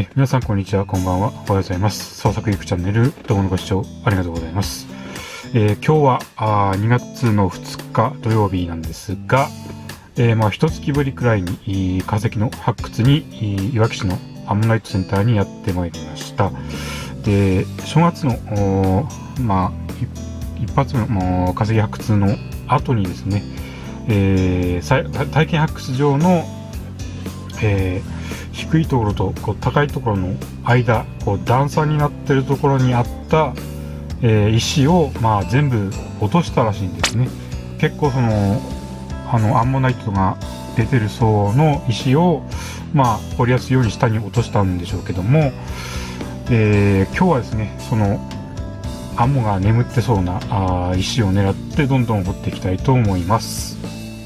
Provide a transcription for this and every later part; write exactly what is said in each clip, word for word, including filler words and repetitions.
えー、皆さんこんにちは、こんばんは、おはようございます。創作育チャンネル動画のご視聴ありがとうございます。えー、今日はあーにがつのふつか土曜日なんですが、えー、まあ一月ぶりくらいに化石の発掘にいわき市のアンモナイトセンターにやってまいりました。で、正月のまあ一発目の化石発掘の後にですね、えー、体験発掘場の、えー低いところとこう高いところの間、こう段差になっているところにあった、えー、石を、まあ、全部落としたらしいんですね。結構そのあのアンモナイトが出てる層の石を、まあ、掘りやすいように下に落としたんでしょうけども、えー、今日はですね、そのアンモが眠ってそうなあ石を狙ってどんどん掘っていきたいと思います。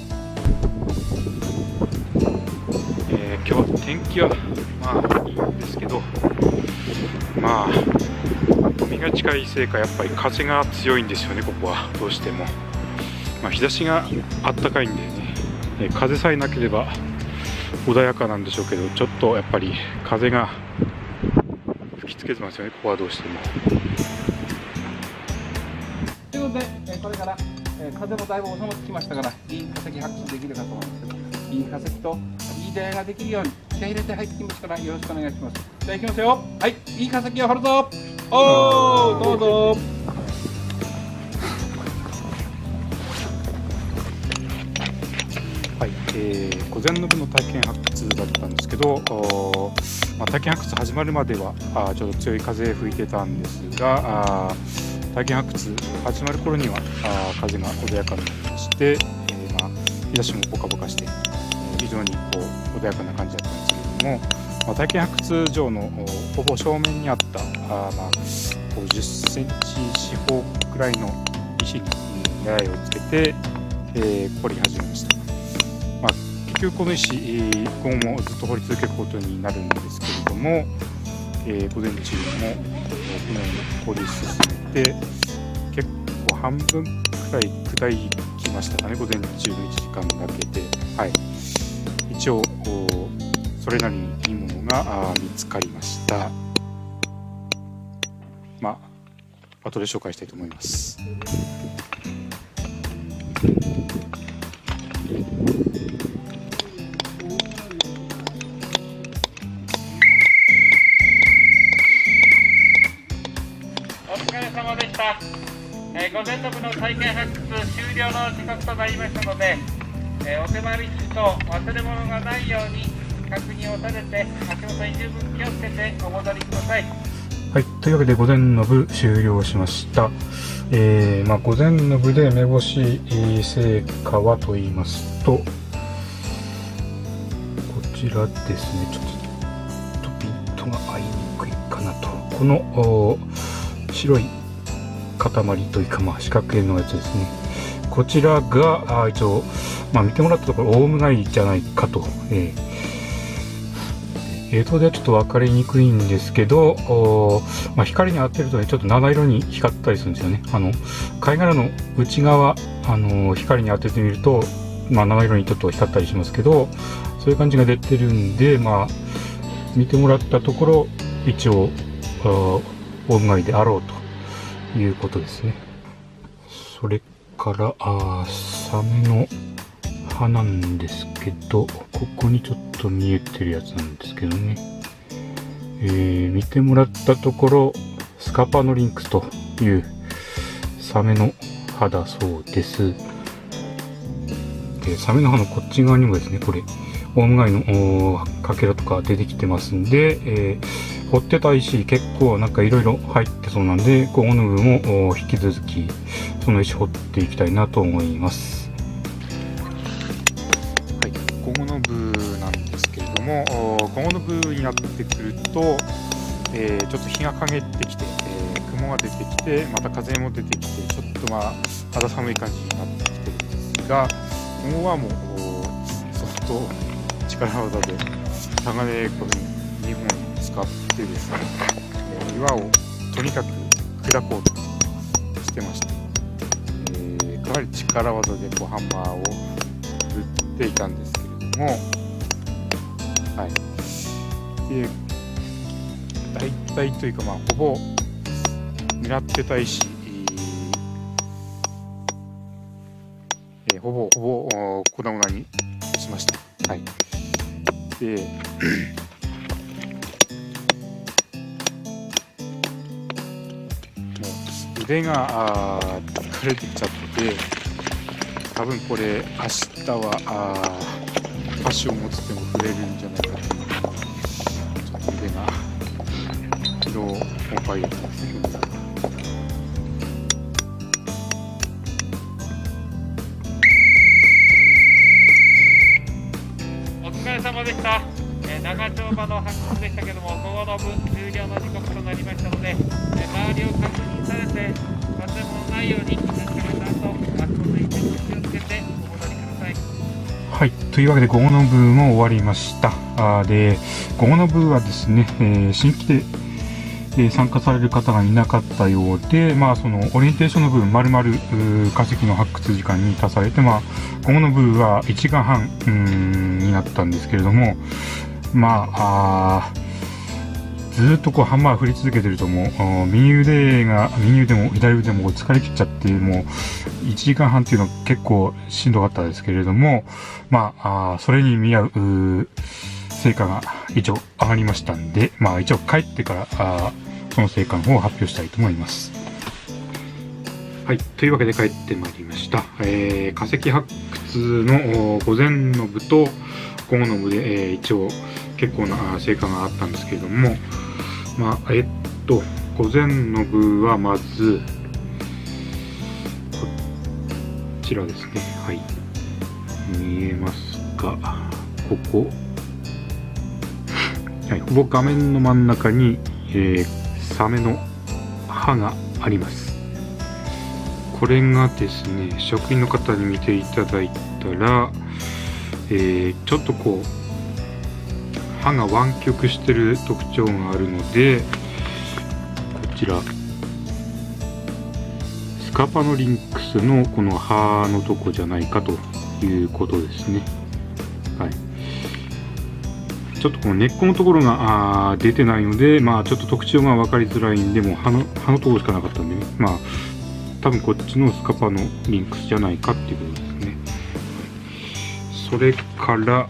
今日は天気はまあいいんですけど、まあ海が近いせいかやっぱり風が強いんですよね、ここはどうしても。まあ、日差しがあったかいんでね、風さえなければ穏やかなんでしょうけど、ちょっとやっぱり風が吹きつけてますよね、ここはどうしても。 ということで、これから風もだいぶ収まってきましたから、いい化石発掘できるかと思うんですけど、いい化石といい出会いができるように気合い入れて入ってきますから、よろしくお願いします。じゃあ行きますよ。はい、いい化石を掘るぞ。おー、どうぞ。 はい、えー、午前の部の体験発掘だったんですけど、まあ、体験発掘始まるまではあちょっと強い風吹いてたんですが、あ体験発掘始まる頃にはあ風が穏やかになりまして、えーまあ、日差しもポカポカして、非常にこう穏やかな感じだったんですけれども、まあ、体験発掘場のほぼ正面にあったあ、まあ、こうじゅっセンチ四方くらいの石に狙いをつけて、えー、掘り始めました。まあ、結局この石、今後もずっと掘り続けることになるんですけれども、えー、午前中もこのように掘り進めて、結構半分くらい砕きましたかね、午前中のいちじかんだけで。はい、一応それなりにいいものが見つかりました。まあ後で紹介したいと思います。 お疲れ様でした。えー、午前の部の体験発掘終了の時刻となりましたので、えー、お手回り室と忘れ物がないように確認をされて、足元に十分気をつけてお戻りください。 はい、というわけで午前の部終了しました。えーまあ、午前の部で目星成果はと言いますと、こちらですね、ちょっとピントが合いにくいかなと。この白い塊というか、まあ、四角形のやつですね。こちらがあ一応、まあ、見てもらったところオウムガイじゃないかと。えー映像ではちょっと分かりにくいんですけど、まあ、光に当てるとね、ちょっと七色に光ったりするんですよね。あの貝殻の内側、あの光に当ててみると、まあ、七色にちょっと光ったりしますけど、そういう感じが出てるんで、まあ、見てもらったところ一応オウムガイであろうということですね。それからあサメの葉なんですけど、ここにちょっと見えてるやつなんですけどね、えー、見てもらったところスカパノリンクスというサメの葉だそうです。でサメの葉のこっち側にもですね、これオウムガイのかけらとか出てきてますんで、えー、掘ってた石結構なんかいろいろ入ってそうなんで、ここの部分も引き続きその石掘っていきたいなと思います。今後の部なんですけれども、今後の部になってくると、えー、ちょっと日が陰ってきて、えー、雲が出てきて、また風も出てきて、ちょっとまあ肌寒い感じになってきてるんですが、今後はもう相当力技でタガネこれにほん使ってですね、岩をとにかく砕こうとしてまして、えー、かなり力技でこうハンマーを打っていたんですけれども、はい、で大体というかまあほぼ狙ってた石、えー、ほぼほぼ粉々にしました。はい。でもう腕が疲れてきちゃってて、多分これ明日はあ箸を持つ手も触れるんじゃないかと。ちょっと腕が疲労困憊やってますね。 お疲れ様でした。えー、長丁場の発掘でしたけども、午後の部終了の時刻となりましたので、えー、周りを確認されて忘れ物ないように確かめた後、発掘に気をつけてお戻りください。 はい、というわけで午後の部も終わりました。あで午後の部はですね、えー、新規で、えー、参加される方がいなかったようで、まあ、そのオリエンテーションの部分まるまる化石の発掘時間に足されて、まあ、午後の部はいちじかんはんうーんになったんですけれども、まあ、あずっとこうハンマー振り続けてるともう右腕が右腕も左腕も疲れ切っちゃって、もういちじかんはんっていうのは結構しんどかったですけれども、まあ、あそれに見合う成果が一応上がりましたんで、まあ、一応帰ってからあその成果の方を発表したいと思います。はい、というわけで帰ってまいりました。えー、化石発掘の午前の部と午後の部で、えー、一応結構な成果があったんですけれども、まあ、えっと午前の部はまずこちらですね。はい、見えますか、ここ、はい、ほぼ画面の真ん中に、えー、サメの歯があります。これがですね、職員の方に見ていただいたら、えー、ちょっとこう歯が湾曲してる特徴があるので、こちらスカパノリンクスのこの歯のとこじゃないかということですね。はい、ちょっとこの根っこのところがあ出てないので、まあちょっと特徴が分かりづらいんで、もう歯の歯のところしかなかったんでね、まあ多分こっちのスカパノリンクスじゃないかっていうことですね。それから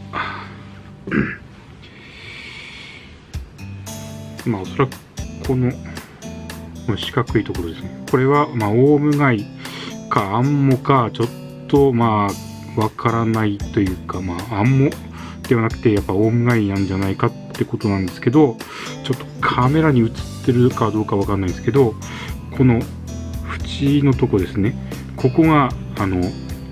まあおそらくこの四角いところですね。これはまあオウムガイかアンモかちょっとまあわからないというか、まあアンモではなくてやっぱオウムガイなんじゃないかってことなんですけど、ちょっとカメラに映ってるかどうかわかんないですけど、この縁のとこですね、ここがあの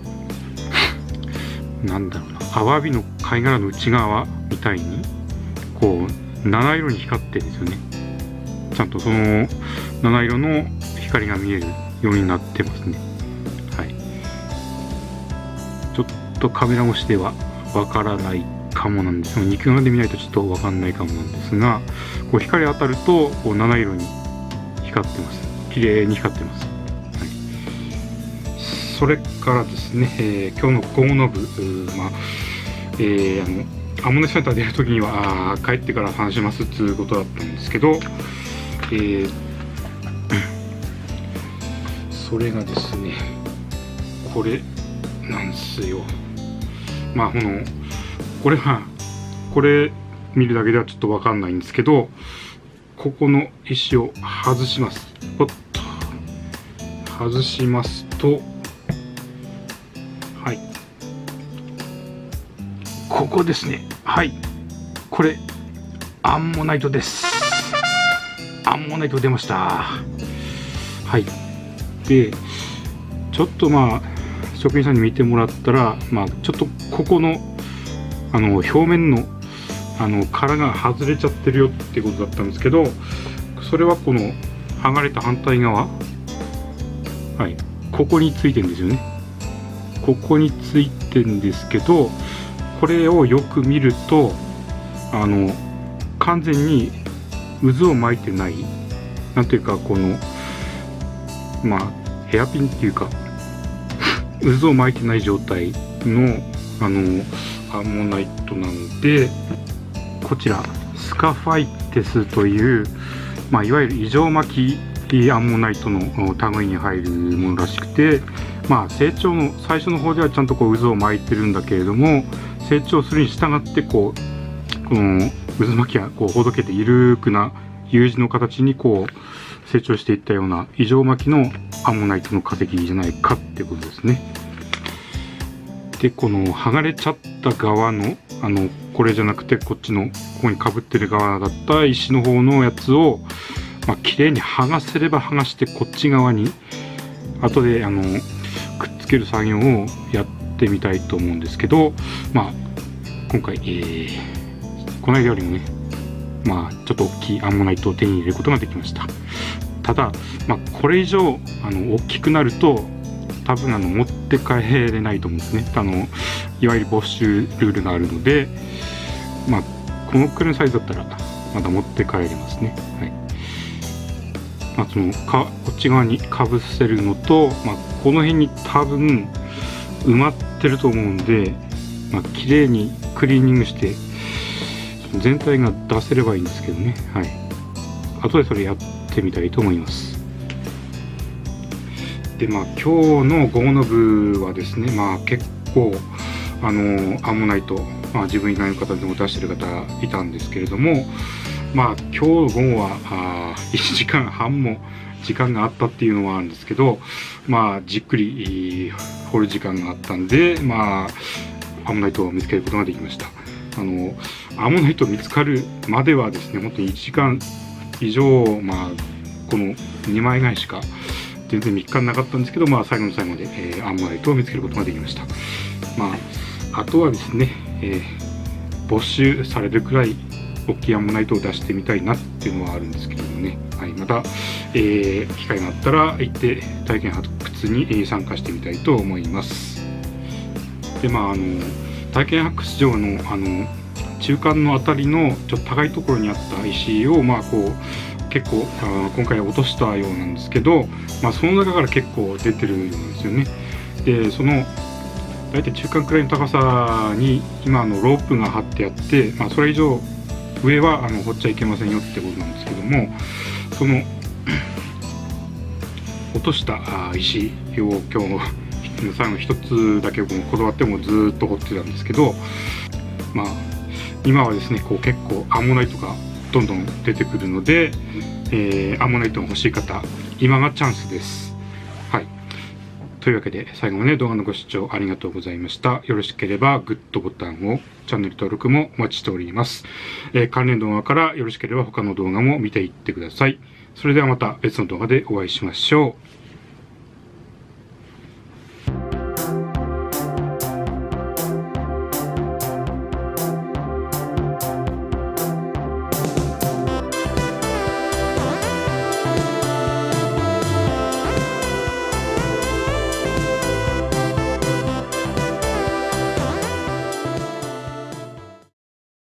なんだろうな、アワビの貝殻の内側みたいにこう七色に光ってるんですよね。ちゃんとその七色の光が見えるようになってますね。はい、ちょっとカメラ越しではわからないかもなんですが、肉眼で見ないとちょっとわかんないかもなんですが、こう光当たるとこう七色に光ってます。綺麗に光ってます。はい、それからですね、えー、今日の午後の部、まあえー、あのアンモナイトセンター出るときにはあ帰ってから話しますっていうことだったんですけど、えー、それがですね、これなんですよ。まあこのこれはこれ見るだけではちょっと分かんないんですけど、ここの石を外します。ポッと外しますと、はい、ここですね。はい、これアンモナイトです。アンモナイト出ました。はい、でちょっとまあ職員さんに見てもらったら、まあ、ちょっとここのあの表面のあの殻が外れちゃってるよってことだったんですけど、それはこの剥がれた反対側、はい、ここについてるんですよね。ここについてるんですけど、これをよく見るとあの完全に渦を巻いてない、なんていうかこのまあヘアピンっていうか渦を巻いてない状態のあのアンモナイトなんで、こちらスカファイテスという、まあ、いわゆる異常巻きアンモナイトの類に入るものらしくて、まあ、成長の最初の方ではちゃんとこう渦を巻いてるんだけれども、成長するに従ってこうこの渦巻きがこうほどけて緩くな U 字の形にこう成長していったような異常巻きのアンモナイトの化石じゃないかってことですね。でこの剥がれちゃった側のあのこれじゃなくてこっちのここにかぶってる側だった石の方のやつを、まあ綺麗に剥がせれば剥がしてこっち側に後であのくっつける作業をやってみたいと思うんですけど、まあ今回、えー、この間よりもね、まあちょっと大きいアンモナイトを手に入れることができました。ただ、まあ、これ以上あの大きくなると多分あの持って帰れないと思うんですね。あのいわゆる没収ルールがあるので、まあこのくらいのサイズだったらまだ持って帰れますね。はい。まあ、そのかこっち側にかぶせるのと、まあ、この辺に多分埋まってると思うんで、まあ綺麗にクリーニングして全体が出せればいいんですけどね。はい。後でそれやってみたいと思います。でまあ今日の午後の部はですね、まあ結構あのアンモナイト、まあ、自分以外の方でも出してる方いたんですけれども、まあ今日午後はあいちじかんはんも時間があったっていうのはあるんですけど、まあじっくり掘る時間があったんで、まあアンモナイトを見つけることができました。あのアンモナイト見つかるまではですね、本当にいちじかん以上、まあこのにまいがいしか全然みっかなかったんですけど、まあ最後の最後まで、えー、アンモナイトを見つけることができました。まああとはですね、えー、没収されるくらい大きいアンモナイトを出してみたいなっていうのはあるんですけどもね、はい、また、えー、機会があったら行って体験発掘に参加してみたいと思います。でまああの体験発掘場のあの中間のあたりのちょっと高いところにあった石をまあこう結構あ今回落としたようなんですけど、まあ、その中から結構出てるんですよね。でその大体中間くらいの高さに今のロープが張ってあって、まあ、それ以上上はあの掘っちゃいけませんよってことなんですけども、その落とした石を今日の最後一つだけこだわってもずっと掘ってたんですけど、まあ今はですねこう結構アンモナイトがどんどん出てくるので、えー、アンモナイトが欲しい方今がチャンスです。はい。というわけで最後まで動画のご視聴ありがとうございました。よろしければグッドボタンを、チャンネル登録もお待ちしております。えー、関連動画からよろしければ他の動画も見ていってください。それではまた別の動画でお会いしましょう。